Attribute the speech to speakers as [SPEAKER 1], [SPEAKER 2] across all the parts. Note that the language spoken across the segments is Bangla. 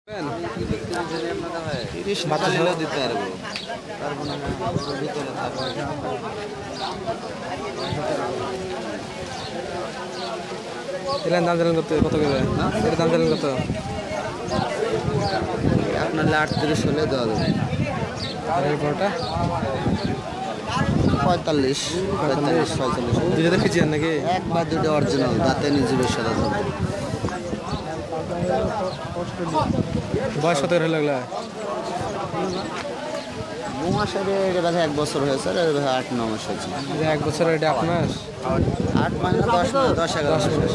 [SPEAKER 1] 30 বাতাসও দিতে পারবো তারপর না ভিতরে তারপর
[SPEAKER 2] এর দাম জানেন কত করে না এর দাম জানেন কত
[SPEAKER 1] আপনার 38 হলে দেওয়া যাবে
[SPEAKER 2] আর এই বড়টা
[SPEAKER 1] 45 46
[SPEAKER 2] দুইটা ফিজিয়ান নাকি
[SPEAKER 1] একবার দুটো অরিজিনাল দাঁতে নিজের সাথে যাবে
[SPEAKER 2] বয়স কত হয়ে লাগলা
[SPEAKER 1] মাসের এর বাজে 1 বছর হয়েছে আর এর বাজে 8-9 মাস হয়েছে
[SPEAKER 2] 1 বছরের এটা 8 মাস
[SPEAKER 1] 8 মাস 10 মাস 10-11 মাস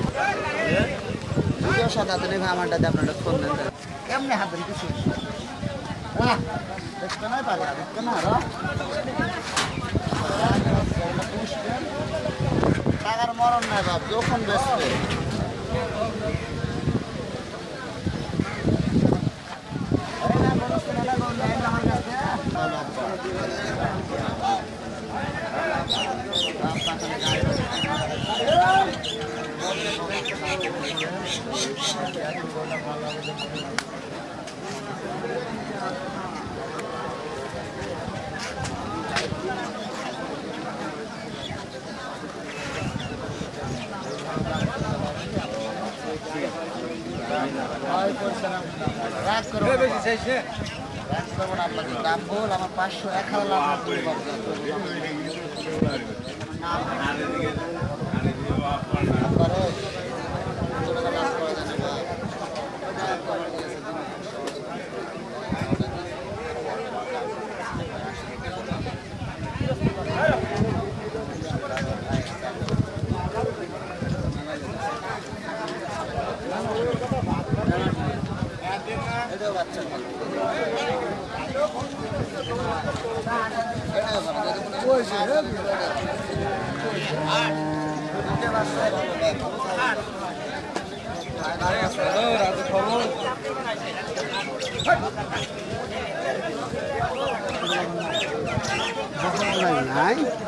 [SPEAKER 1] ভিডিও সাথে আপনি আমারটাতে আপনারা ফোন দেন কেমনে হাত ধরে কিছু হ্যাঁ দেখতে না পারে দেখতে না টাকার মরণ নাই বাপ যখন বেচবে দাম বল আমার 500 লাখ নাই